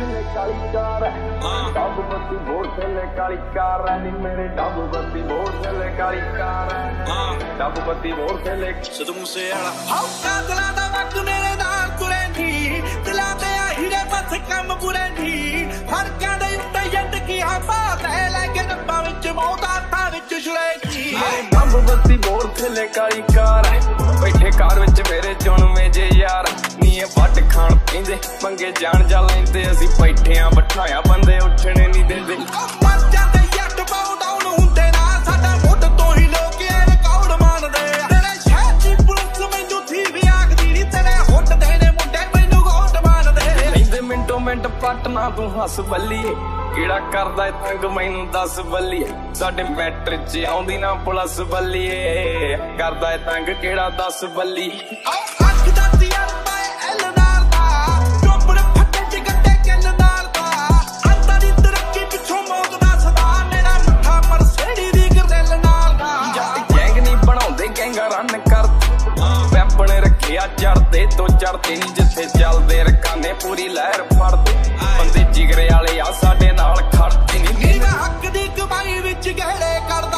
थले काली कार है, डब बत्ती बोर थले काली कार है, नी मेरे डब बत्ती बोर थले काली कार है, डब बत्ती बोर थले सिद्धू मूसेवाला हौका दिला दा वक्त मेरे नाल तुरे नी, दिला दे हीरे बस कम बुरे नी, फरकां दे उत्ते जिंदगी हां बात है, लगे डब्बा विच मौत हाथां विच छुड़ेगी। डब बत्ती बोर थले काली कार है, बैठे कार विच मेरे चुनवे जे यार, नी वट खाण पींदे पंगे जान जा लैंदे, असीं बैठे आ बिठाया बंदे उठने नहीं देंदे। मर जांदे जट बाउ डाउन हुंदे ना, साडा मुੱਢ ਤੋਂ ਹੀ ਲੋਕ ਇਹ ਰਿਕਾਰਡ ਮੰਨਦੇ ਆ। ਤੇਰੇ ਸ਼ਹਿਰ ਦੀ ਪੁਲਿਸ ਮੈਨੂੰ ਥੀ ਵੀ ਆਖਦੀ ਨੀ, ਤੇਰੇ ਹੁੱਟ ਦੇ ਨੇ ਮੁੰਡੇ ਮੈਨੂੰ ਗੋਟ ਮੰਨਦੇ। ਲੈਂਦੇ ਮਿੰਟੋ ਮਿੰਟ ਪਟਨਾ ਤੂੰ ਹੱਸ ਬੱਲੀਏ, ਕਿਹੜਾ ਕਰਦਾ ਏ ਤੰਗ ਮੈਨੂੰ ਦੱਸ ਬੱਲੀਏ, ਸਾਡੇ ਮੈਟਰ 'ਚ ਆਉਂਦੀ ਨਾ ਪੁਲਿਸ ਬੱਲੀਏ, ਕਰਦਾ ਏ ਤੰਗ ਕਿਹੜਾ ਦੱਸ ਬੱਲੀ। ਅੱਖ ਦਾ ਤਜਰਬਾ ਏ ਐਲ ਨਾਲ ਦਾ, ਚੋਪੜ ਫੱਟੇ 'ਚ ਗੱਡੇ ਕਿੱਲ ਨਾਲ ਦਾ, ਅੰਦਰ ਦੀ ਤਰੱਕੀ ਪਿੱਛੋਂ ਮੌਤ ਦਾ ਸਦਾ, ਮੇਰਾ ਮੱਥਾ ਮਰਸੇਡੀ ਦੀ ਗਰਦਿਲ ਨਾਲ ਦਾ। ਜੱਟ ਗੈਂਗ ਨਹੀਂ ਬਣਾਉਂਦੇ ਗੈਂਗਾ ਰਨ ਕਰ, ਵੈਪਨ ਰੱਖਿਆ ਚੜਦੇ ਤੋਂ ਚੜਦੇ ਨਹੀਂ, ਜਿੱਥੇ ਚੱਲਦੇ ਰਕਾਨੇ ਪੂਰੀ ਲਹਿਰ ਫੜਦੇ, ਬੰਦੇ ਜਿਗਰੇ ਵਾਲੇ ਆ ਸਾਡੇ ਨਾਲ ਖੜਦੇ ਨਹੀਂ। ਮੈਂ ਹੱਕ ਦੀ ਕਮਾਈ ਵਿੱਚ ਗਹਿੜੇ ਕਰਦਾ,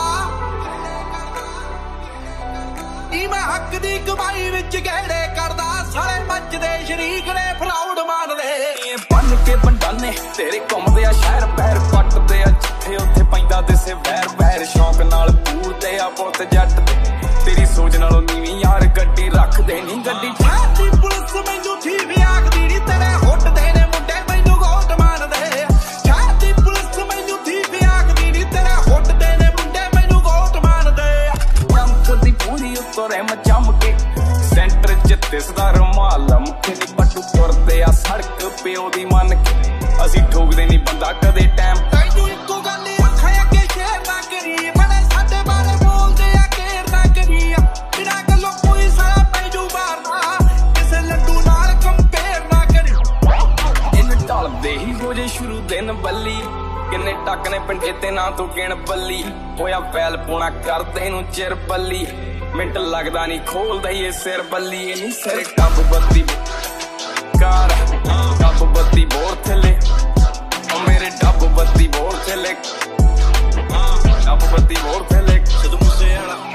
ਮੈਂ ਹੱਕ ਦੀ ਕਮਾਈ ਵਿੱਚ ਗਹਿੜੇ ਕਰਦਾ, ਸਾਰੇ ਮੱਚਦੇ ਸ਼ਰੀਕ ਨੇ ਫਰਾਉਡ ਮੰਨਦੇ। ਬੰਨ ਕੇ ਬੰਡਾਨੇ ਤੇਰੇ ਘੁੰਮਦੇ ਆ ਸ਼ਹਿਰ ਪੈਰ ਪੱਟਦੇ ਆ, ਜਿੱਥੇ ਉੱਥੇ ਪੈਂਦਾ ਦਿਸੇ ਵੈਰ ਵੈਰ, ਸ਼ੌਂਕ ਨਾਲ ਪੂਰਦੇ ਆ ਪੁੱਤ ਜੱਟ ਤੇ, ਤੇਰੀ ਸੋਚ ਨਾਲੋਂ ਨੀਵੀਂ ਯਾਰ ਗੱਡੀ ਰੱਖਦੇ ਨਹੀਂ ਗੱਡੀ। ਸ਼ਹਿਰ ਦੀ ਪੁਲਿਸ ਮੈਨੂੰ ਥੀ ਵੀ ਆਖਦੀ ਨੀ, ਤੇਰੇ ਹੁੱਟ ਦੇ ਨੇ ਮੁੰਡੇ ਮੈਨੂੰ ਗੋਟ ਮੰਨਦੇ। ਸ਼ਹਿਰ ਦੀ ਪੁਲਿਸ ਮੈਨੂੰ ਥੀ ਵੀ ਆਖਦੀ ਨੀ, ਤੇਰੇ ਹੁੱਟ ਦੇ ਨੇ ਮੁੰਡੇ ਮੈਨੂੰ ਗੋਟ ਮੰਨਦੇ। ਚਮਕਦੀ ਪੂਰੀ ਉੱਤੋਂ ਰਹਿਮ ਚਮ ਕੇ, ਸੈਂਟਰ 'ਚ ਦਿਸਦਾ ਰੁਮਾਲ ਮੁੱਖੇ ਦੀ ਪੱਟੂ ਤੁਰਦੇ ਆ ਸੜਕ ਪਿਓ ਦੀ ਮੰਨ ਕੇ, ਅਸੀਂ ਠੋਕਦੇ ਨਹੀਂ ਬੰਦਾ ਕਦੇ ਟਾਈਮ। ਤੈਨੂੰ ਇੱਕੋ ਗੱਲ ਅੱਖਾਂ ਅੱਗੇ ਸ਼ੇਰ ਨਾ ਕਰੀ, ਬੜੇ ਸਾਡੇ ਬਾਰੇ ਬੋਲਦੇ ਆ ਕੇਰ ਨਾ ਕਰੀ, ਬਿਨਾਂ ਗੱਲੋਂ ਕੋਈ ਸਾਰਾ ਪੈਜੂ ਮਾਰਨਾ, ਕਿਸੇ ਲੱਡੂ ਨਾਲ ਕੰਪੇਅਰ ਨਾ ਕਰੀ। ਇਹਨੂੰ ਢਲਦੇ ਹੀ ਹੋ ਜੇ ਸ਼ੁਰੂ ਦਿਨ ਬੱਲੀ, ਕਿੰਨੇ ਟੱਕ ਨੇ ਪਿੰਡੇ ਤੇ ਨਾ ਤੂੰ ਗਿਣ ਬੱਲੀ, ਹੋਇਆ ਫੈਲ ਪੂਣਾ ਕਰਦੇ ਨੂੰ ਚਿਰ ਬੱਲੀ, ਮਿੰਟ ਲੱਗਦਾ ਨਹੀਂ ਖੋਲਦਾ ਇਹ ਸਿਰ ਬੱਲੀ। ਇਹ ਨਹੀਂ ਸਿਰ ਟੱਬ ਬੱਤੀ ਕਾਰ, ਟੱਬ ਬੱਤੀ ਬੋਰ ਥੱਲੇ, ਉਹ ਮੇਰੇ ਡੱਬ ਬੱਤੀ ਬੋਰ ਥੱਲੇ, ਡੱਬ ਬੱਤੀ ਬੋਰ ਥੱਲੇ ਸਿੱਧੂ मूसेवाला